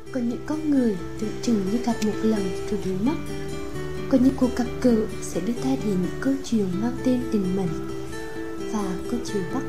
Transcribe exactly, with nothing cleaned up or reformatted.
Có những con người tưởng chừng như gặp một lần rồi biến mất. Có những cuộc gặp gỡ sẽ đưa ta đến những câu chuyện mang tên tình mình. Và câu chuyện bắt